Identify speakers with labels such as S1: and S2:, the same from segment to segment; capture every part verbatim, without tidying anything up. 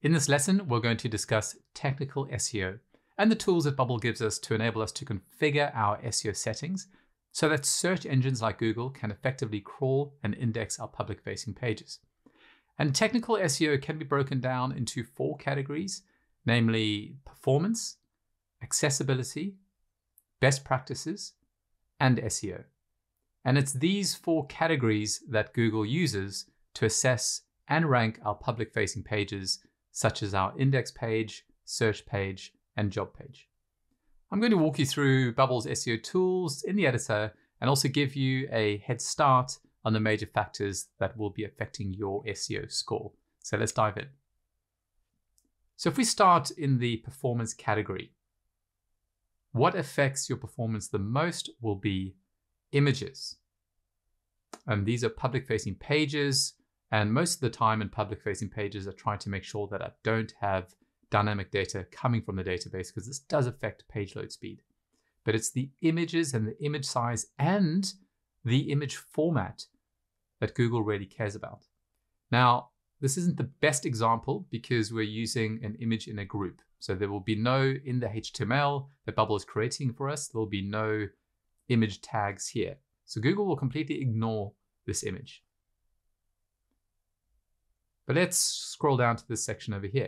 S1: In this lesson, we're going to discuss technical S E O and the tools that Bubble gives us to enable us to configure our S E O settings so that search engines like Google can effectively crawl and index our public-facing pages. And technical S E O can be broken down into four categories, namely performance, accessibility, best practices, and S E O. And it's these four categories that Google uses to assess and rank our public-facing pages, such as our index page, search page, and job page. I'm going to walk you through Bubble's S E O tools in the editor and also give you a head start on the major factors that will be affecting your S E O score. So let's dive in. So if we start in the performance category, what affects your performance the most will be images. And these are public-facing pages. And most of the time in public-facing pages, I try to make sure that I don't have dynamic data coming from the database because this does affect page load speed. But it's the images and the image size and the image format that Google really cares about. Now, this isn't the best example because we're using an image in a group. So there will be no, in the H T M L that Bubble is creating for us, there will be no image tags here. So Google will completely ignore this image. But let's scroll down to this section over here,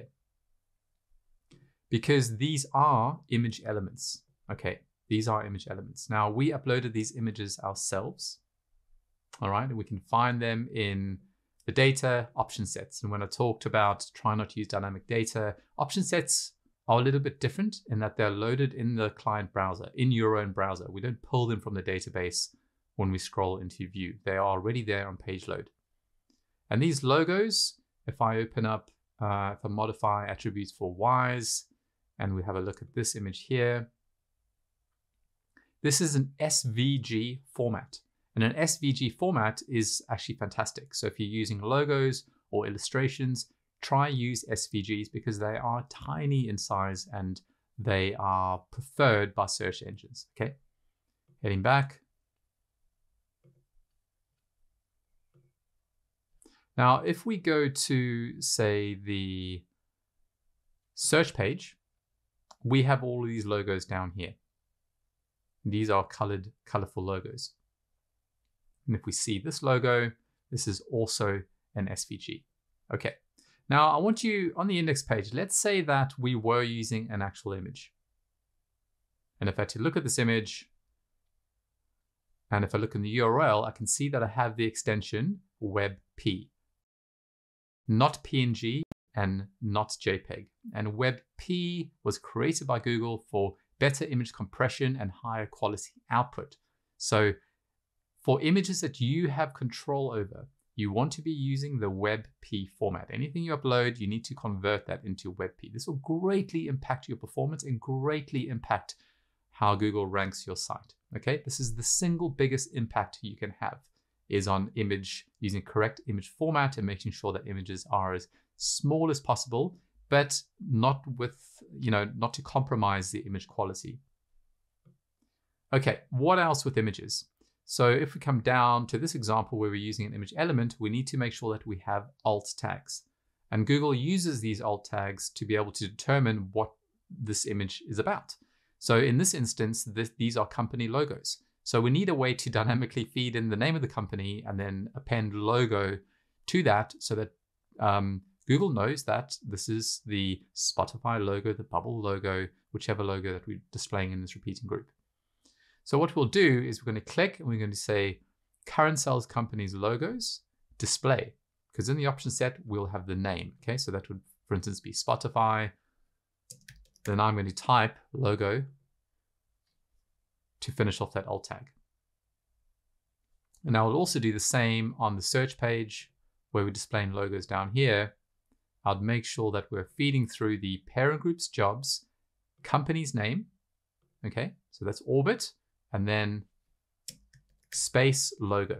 S1: because these are image elements. Okay, these are image elements. Now, we uploaded these images ourselves, all right? And we can find them in the data option sets. And when I talked about try not to use dynamic data, option sets are a little bit different in that they're loaded in the client browser, in your own browser. We don't pull them from the database when we scroll into view. They are already there on page load. And these logos, if I open up, uh, if I modify attributes for Ys, and we have a look at this image here, this is an S V G format. And an S V G format is actually fantastic. So if you're using logos or illustrations, try use S V Gs because they are tiny in size and they are preferred by search engines, okay? Heading back. Now, if we go to, say, the search page, we have all of these logos down here. These are colored, colorful logos. And if we see this logo, this is also an S V G. Okay. Now, I want you, on the index page, let's say that we were using an actual image. And if I had to look at this image, and if I look in the U R L, I can see that I have the extension WebP. Not P N G and not JPEG. And WebP was created by Google for better image compression and higher quality output. So for images that you have control over, you want to be using the WebP format. Anything you upload, you need to convert that into WebP. This will greatly impact your performance and greatly impact how Google ranks your site. Okay, this is the single biggest impact you can have, is on image, using correct image format and making sure that images are as small as possible, but not with, you know, not to compromise the image quality. Okay, what else with images? So if we come down to this example where we're using an image element, we need to make sure that we have alt tags. And Google uses these alt tags to be able to determine what this image is about. So in this instance, this, these are company logos. So we need a way to dynamically feed in the name of the company and then append logo to that so that um, Google knows that this is the Spotify logo, the Bubble logo, whichever logo that we're displaying in this repeating group. So what we'll do is we're going to click and we're going to say current sales company's logos, display, because in the option set, we'll have the name. Okay, so that would, for instance, be Spotify. Then I'm going to type logo to finish off that alt tag. And I will also do the same on the search page where we're displaying logos down here. I'd make sure that we're feeding through the parent group's jobs, company's name. Okay, so that's Orbit, and then space logo.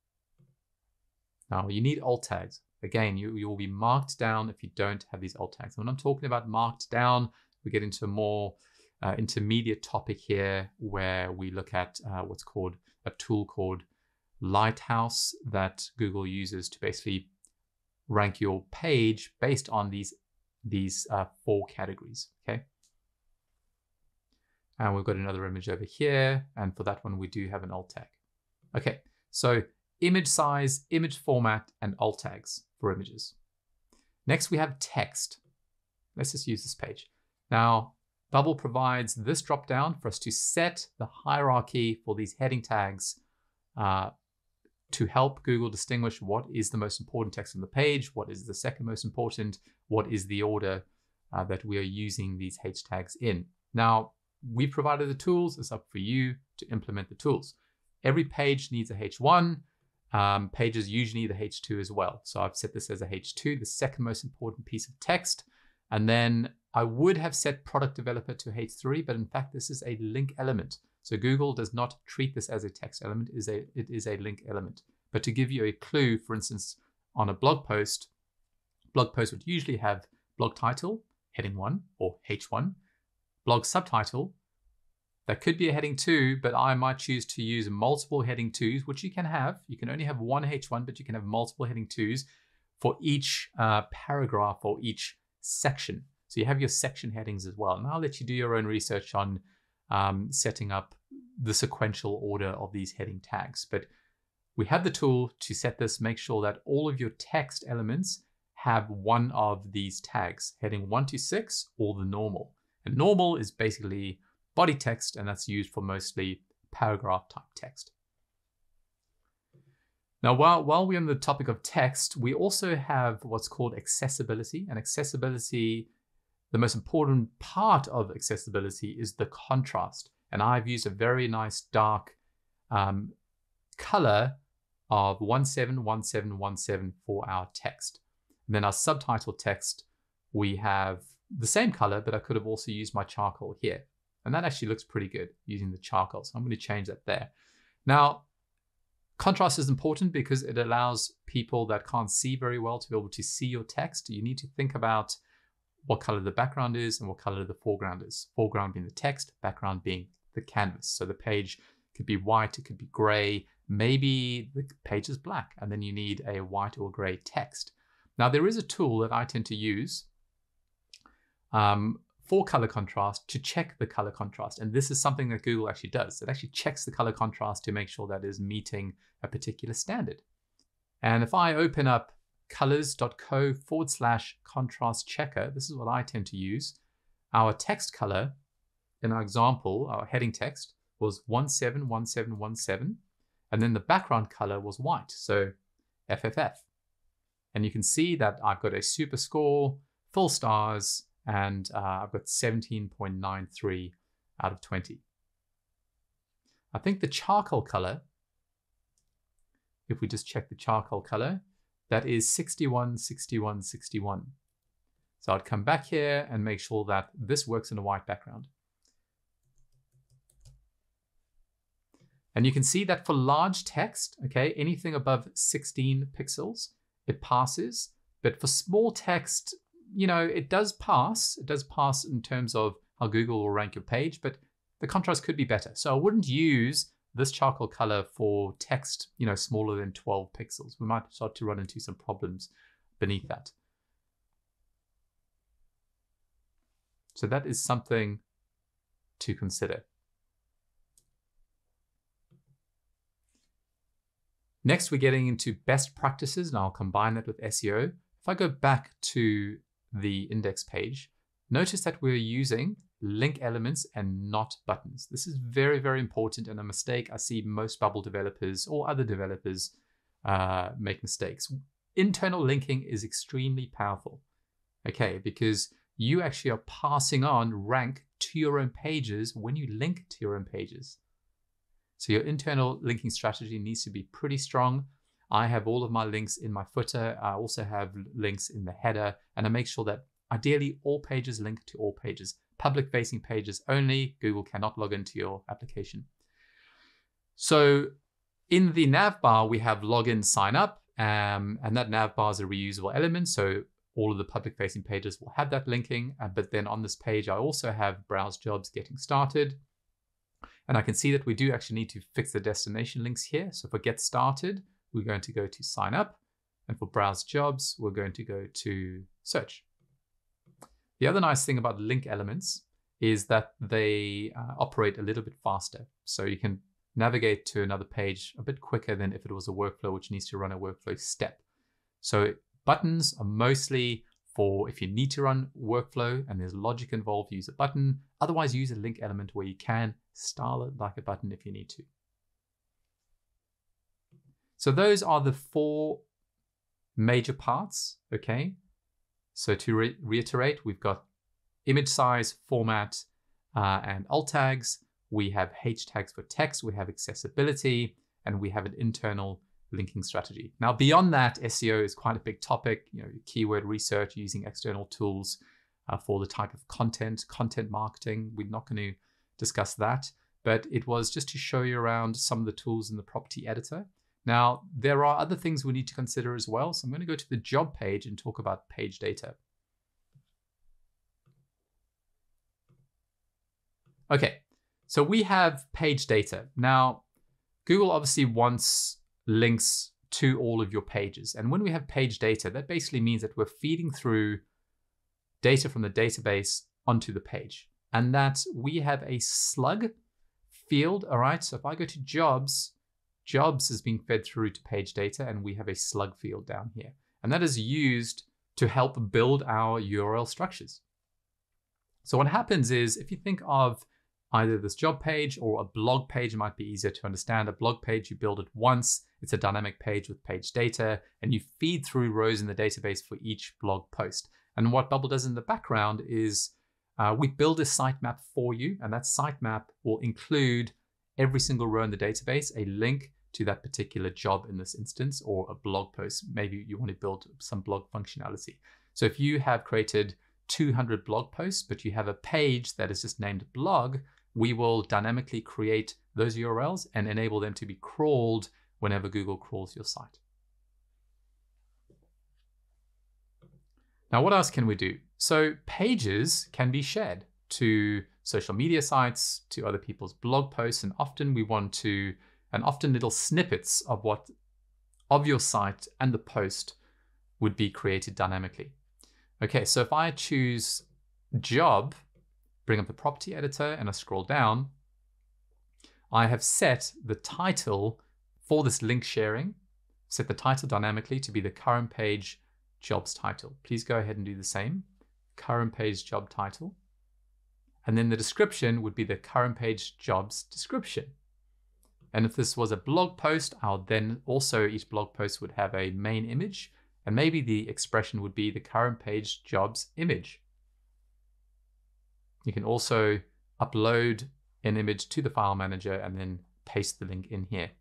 S1: Now you need alt tags. Again, you, you will be marked down if you don't have these alt tags. When I'm talking about marked down, we get into a more uh, intermediate topic here where we look at uh, what's called a tool called Lighthouse that Google uses to basically rank your page based on these these uh, four categories, okay? And we've got another image over here. And for that one, we do have an alt tag. Okay, so image size, image format, and alt tags for images. Next, we have text. Let's just use this page. Now, Bubble provides this drop-down for us to set the hierarchy for these heading tags uh, to help Google distinguish what is the most important text on the page, what is the second most important, what is the order uh, that we are using these H tags in. Now, we provided the tools. It's up for you to implement the tools. Every page needs a H one. Um, pages usually need a H two as well. So I've set this as a H two, the second most important piece of text. And then I would have set product developer to H three, but in fact, this is a link element. So Google does not treat this as a text element, it is a, it is a link element. But to give you a clue, for instance, on a blog post, blog post would usually have blog title, heading one or H one, blog subtitle. That could be a heading two, but I might choose to use multiple heading twos, which you can have. You can only have one H one, but you can have multiple heading twos for each uh, paragraph or each section. So you have your section headings as well. And I'll let you do your own research on um, setting up the sequential order of these heading tags. But we have the tool to set this, make sure that all of your text elements have one of these tags, heading one to six or the normal. And normal is basically body text, and that's used for mostly paragraph type text. Now, while, while we're on the topic of text, we also have what's called accessibility. And accessibility, the most important part of accessibility is the contrast. And I've used a very nice dark um, color of one seven one seven one seven for our text. And then our subtitle text, we have the same color, but I could have also used my charcoal here. And that actually looks pretty good using the charcoal. So I'm going to change that there. Now, contrast is important because it allows people that can't see very well to be able to see your text. You need to think about what color the background is and what color the foreground is. Foreground being the text, background being the canvas. So the page could be white, it could be gray, maybe the page is black, and then you need a white or gray text. Now, there is a tool that I tend to use um, for color contrast to check the color contrast. And this is something that Google actually does. It actually checks the color contrast to make sure that it is meeting a particular standard. And if I open up colors.co forward slash contrast checker, this is what I tend to use. Our text color in our example, our heading text was one seven one seven one seven. And then the background color was white, so F F F. And you can see that I've got a super score, full stars, and uh, I've got seventeen point nine three out of twenty. I think the charcoal color, if we just check the charcoal color, that is sixty-one, sixty-one, sixty-one. So I'd come back here and make sure that this works in a white background. And you can see that for large text, okay, anything above sixteen pixels, it passes. But for small text, you know, it does pass. It does pass in terms of how Google will rank your page, but the contrast could be better. So I wouldn't use this charcoal color for text, you know, smaller than twelve pixels. We might start to run into some problems beneath that. So that is something to consider. Next, we're getting into best practices, and I'll combine that with S E O. If I go back to the index page, notice that we're using link elements and not buttons. This is very, very important, and a mistake I see most Bubble developers or other developers uh, make mistakes. Internal linking is extremely powerful, okay, because you actually are passing on rank to your own pages when you link to your own pages. So your internal linking strategy needs to be pretty strong. I have all of my links in my footer. I also have links in the header, and I make sure that ideally all pages link to all pages. Public facing pages only. Google cannot log into your application. So in the nav bar, we have login, sign up, um, and that nav bar is a reusable element. So all of the public facing pages will have that linking. Uh, but then on this page, I also have browse jobs getting started. And I can see that we do actually need to fix the destination links here. So for get started, we're going to go to sign up. And for browse jobs, we're going to go to search. The other nice thing about link elements is that they uh, operate a little bit faster. So you can navigate to another page a bit quicker than if it was a workflow which needs to run a workflow step. So buttons are mostly for if you need to run workflow and there's logic involved, use a button. Otherwise, use a link element where you can style it like a button if you need to. So those are the four major parts, okay? So to re reiterate, we've got image size, format, uh, and alt tags. We have H tags for text, we have accessibility, and we have an internal linking strategy. Now, beyond that, S E O is quite a big topic, you know, keyword research, using external tools uh, for the type of content, content marketing. We're not going to discuss that, but it was just to show you around some of the tools in the property editor. Now, there are other things we need to consider as well. So I'm going to go to the job page and talk about page data. Okay, so we have page data. Now, Google obviously wants links to all of your pages. And when we have page data, that basically means that we're feeding through data from the database onto the page. And that we have a slug field, all right? So if I go to jobs, jobs is being fed through to page data, and we have a slug field down here. And that is used to help build our U R L structures. So what happens is, if you think of either this job page or a blog page, it might be easier to understand. A blog page, you build it once, it's a dynamic page with page data, and you feed through rows in the database for each blog post. And what Bubble does in the background is uh, we build a sitemap for you, and that sitemap will include every single row in the database, a link to that particular job in this instance, or a blog post. Maybe you want to build some blog functionality. So if you have created two hundred blog posts, but you have a page that is just named blog, we will dynamically create those U R Ls and enable them to be crawled whenever Google crawls your site. Now, what else can we do? So pages can be shared to social media sites, to other people's blog posts, and often we want to, and often little snippets of what, of your site and the post would be created dynamically. Okay, so if I choose job, bring up the property editor, and I scroll down, I have set the title for this link sharing, set the title dynamically to be the current page jobs title. Please go ahead and do the same, current page job title. And then the description would be the current page jobs description. And if this was a blog post, I'll then also, each blog post would have a main image, and maybe the expression would be the current page jobs image. You can also upload an image to the file manager and then paste the link in here.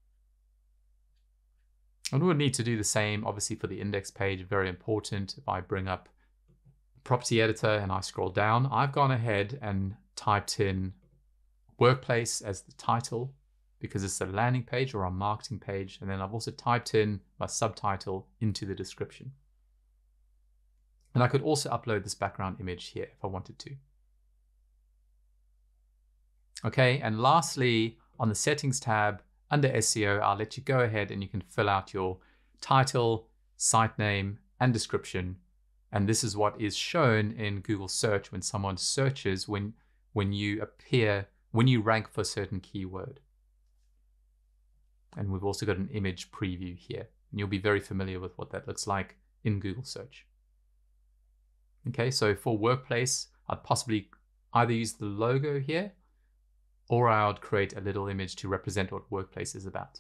S1: And we'll need to do the same, obviously, for the index page, very important. If I bring up property editor and I scroll down, I've gone ahead and typed in workplace as the title, because it's a landing page or a marketing page. And then I've also typed in my subtitle into the description. And I could also upload this background image here if I wanted to. Okay, and lastly, on the settings tab under S E O, I'll let you go ahead and you can fill out your title, site name, and description. And this is what is shown in Google search when someone searches, when, when you appear, when you rank for a certain keyword. And we've also got an image preview here. And you'll be very familiar with what that looks like in Google search. Okay, so for workplace, I'd possibly either use the logo here, or I would create a little image to represent what workplace is about.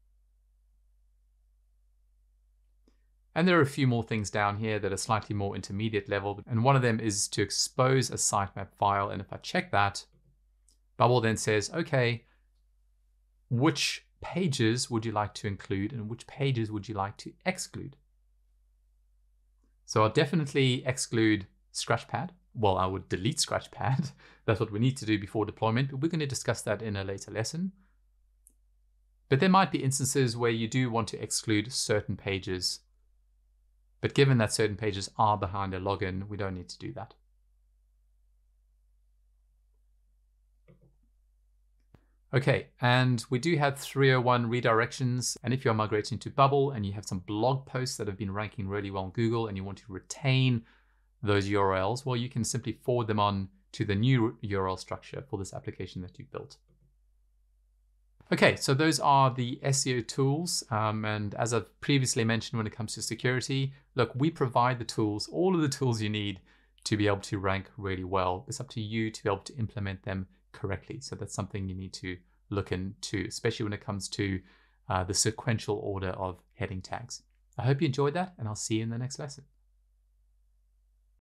S1: And there are a few more things down here that are slightly more intermediate level. And one of them is to expose a sitemap file. And if I check that, Bubble then says, okay, which pages would you like to include and which pages would you like to exclude? So I'll definitely exclude Scratchpad. Well, I would delete Scratchpad. That's what we need to do before deployment, but we're going to discuss that in a later lesson. But there might be instances where you do want to exclude certain pages. But given that certain pages are behind a login, we don't need to do that. Okay, and we do have three oh one redirections. And if you're migrating to Bubble and you have some blog posts that have been ranking really well on Google and you want to retain those U R Ls, well, you can simply forward them on to the new U R L structure for this application that you've built. Okay, so those are the S E O tools. Um, and as I've previously mentioned, when it comes to security, look, we provide the tools, all of the tools you need to be able to rank really well. It's up to you to be able to implement them correctly. So that's something you need to look into, especially when it comes to uh, the sequential order of heading tags. I hope you enjoyed that, and I'll see you in the next lesson.